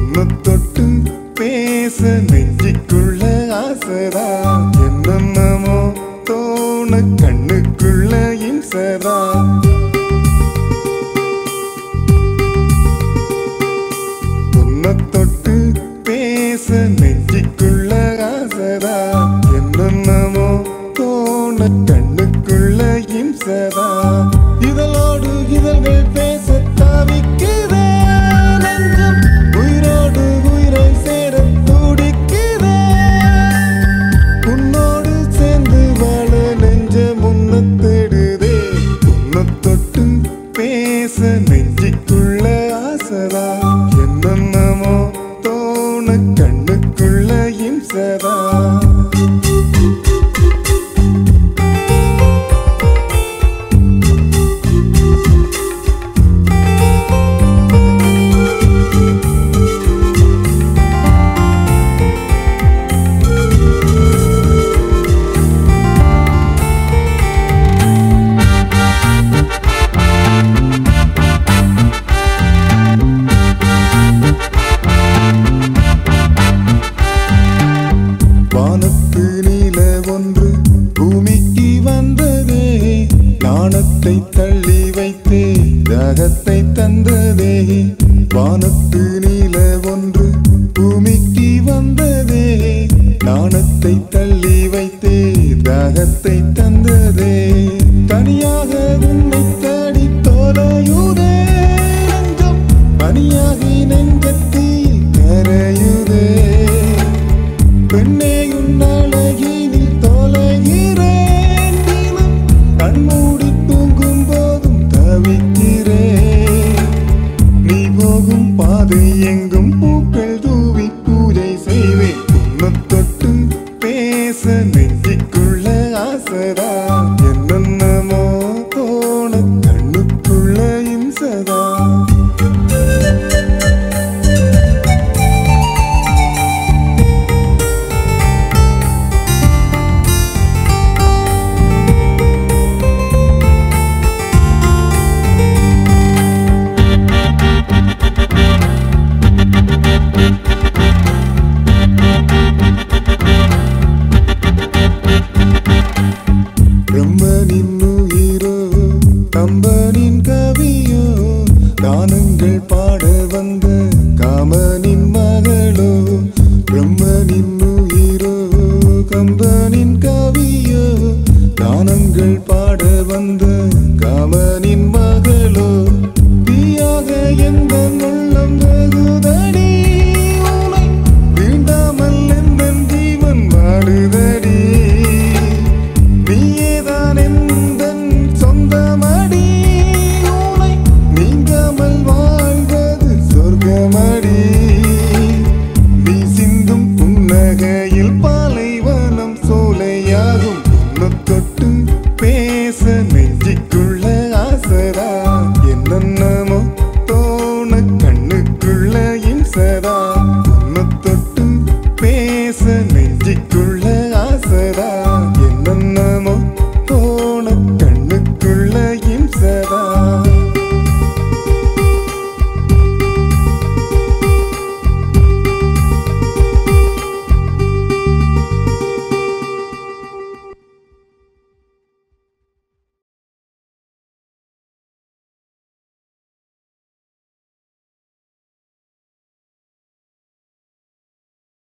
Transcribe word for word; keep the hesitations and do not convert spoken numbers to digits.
உன்னை தொட்டு பேச நெஞ்சிக்குள்ள ஆசைதா என்னென்னமோ தோண கண்ணுக்குள்ள இம்சதா உன்னை தொட்டு பேச நெஞ்சிக்குள்ள ஆசைதா என்னென்னமோ தோண கண்ணுக்குள்ள இம்சதா இதழோடு இதழ்கள் பேச தவிக்குதே நெஞ்சம் உயிரோடு உயிரை சேர துடிக்குதே உன்னோடு சேர்ந்து வாழ நெஞ்ச முன்ன தேடுதே உன்னை தொட்டு பேச நெஞ்சிக்குள்ள ஆசைதா என்னென்னமோ தோண கண்ணுக்குள்ள இம்சதா வானத்து நீல ஒன்று பூமிக்கு வந்ததே நாணத்தை தள்ளி வைத்தே தாகத்தை தந்ததே வானத்து நீல ஒன்று பூமிக்கு வந்ததே நாணத்தை தள்ளி வைத்தே தாகத்தை தந்ததே தனியாக உன்னை தேடி தொலையுதே நெஞ்சம் பனியாகி நெஞ்சத்தில் கரையுதே பெண்ணே உன்னழகினில் தொலைகிறேன் தினம் கண்மூடி தூங்கும் போதும் தவிக்கிறேன் நீ போகும் பாதை எங்கும் பூக்கள் தூவி பூஜை செய்வேன் உன்னை தொட்டு பேச நெஞ்சிக்குள்ள ஆசைதா என்னென்னமோ தோண கண்ணுக்குள்ள இம்சதா பிரம்மனின் உயிரோ கம்பனின் கவியோ கானங்கள் பாட வந்த காமனி